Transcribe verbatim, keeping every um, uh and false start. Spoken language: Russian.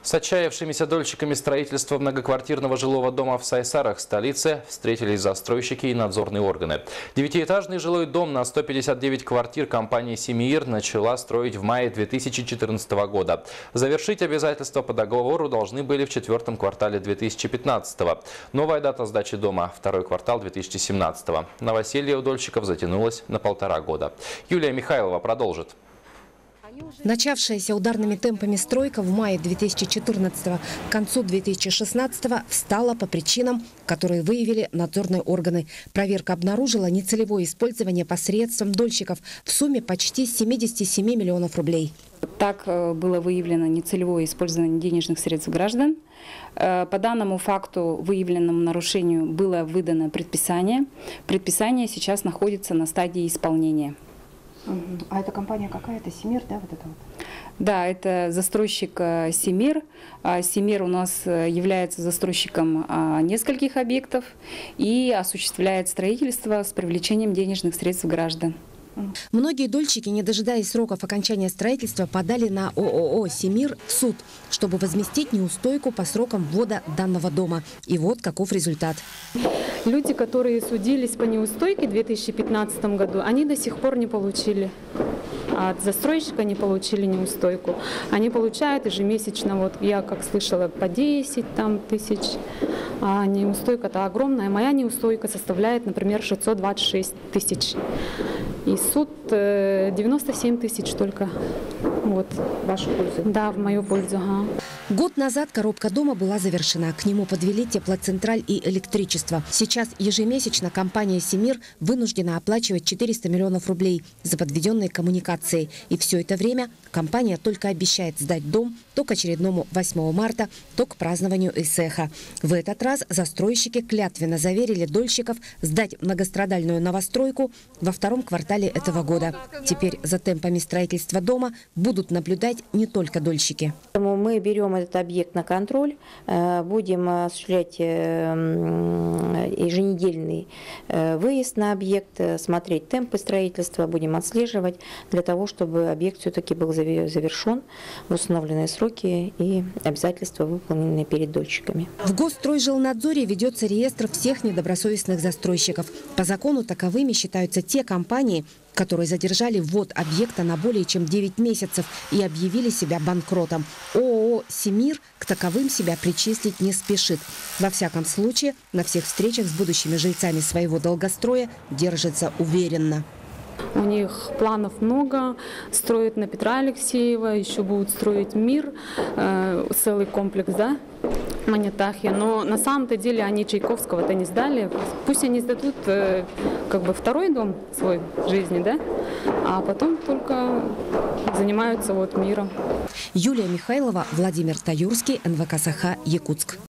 С отчаявшимися дольщиками строительства многоквартирного жилого дома в Сайсарах, столице, встретились застройщики и надзорные органы. Девятиэтажный жилой дом на сто пятьдесят девять квартир компания «Семиир» начала строить в мае две тысячи четырнадцатого года. Завершить обязательства по договору должны были в четвертом квартале две тысячи пятнадцатого. Новая дата сдачи дома – второй квартал две тысячи семнадцатого. Новоселье у дольщиков затянулось на полтора года. Юлия Михайлова продолжит. Начавшаяся ударными темпами стройка в мае две тысячи четырнадцатого к концу две тысячи шестнадцатого встала по причинам, которые выявили надзорные органы. Проверка обнаружила нецелевое использование посредством дольщиков в сумме почти семидесяти семи миллионов рублей. Так было выявлено нецелевое использование денежных средств граждан. По данному факту, выявленному нарушению, было выдано предписание. Предписание сейчас находится на стадии исполнения. А эта компания какая? Это «Семиир», да, вот это вот? Да, это застройщик «Семиир». «Семиир» у нас является застройщиком нескольких объектов и осуществляет строительство с привлечением денежных средств граждан. Многие дольщики, не дожидаясь сроков окончания строительства, подали на ООО «Семиир» в суд, чтобы возместить неустойку по срокам ввода данного дома. И вот каков результат. Люди, которые судились по неустойке в две тысячи пятнадцатом году, они до сих пор не получили. А от застройщика не получили неустойку. Они получают ежемесячно, вот я как слышала, по десять там, тысяч. А неустойка-то огромная. Моя неустойка составляет, например, шестьсот двадцать шесть тысяч. И суд девяносто семь тысяч только. Вот. В вашу пользу? Да, в мою пользу. Ага. Год назад коробка дома была завершена. К нему подвели теплоцентраль и электричество. Сейчас ежемесячно компания «Семиир» вынуждена оплачивать четыреста миллионов рублей за подведенные коммуникации. И все это время компания только обещает сдать дом то к очередному восьмому марта, то к празднованию Исеха. В этот раз застройщики клятвенно заверили дольщиков сдать многострадальную новостройку во втором квартале этого года. Теперь за темпами строительства дома будут наблюдать не только дольщики. Мы берем этот объект на контроль, будем осуществлять еженедельный выезд на объект, смотреть темпы строительства, будем отслеживать для того, чтобы объект все-таки был завершен в установленные сроки и обязательства выполнены перед дольщиками. В Госстройжилнадзоре ведется реестр всех недобросовестных застройщиков. По закону таковыми считаются те компании, которые задержали ввод объекта на более чем девять месяцев и объявили себя банкротом. ООО «Семиир» к таковым себя причислить не спешит. Во всяком случае, на всех встречах с будущими жильцами своего долгостроя держится уверенно. У них планов много. Строят на Петра Алексеева, еще будут строить «Мир», э, целый комплекс, да, Манятахи. Но на самом-то деле они Чайковского-то не сдали. Пусть они сдадут э, как бы второй дом свой в жизни, да, а потом только занимаются вот «Миром». Юлия Михайлова, Владимир Таюрский, эн вэ ка «Саха», Якутск.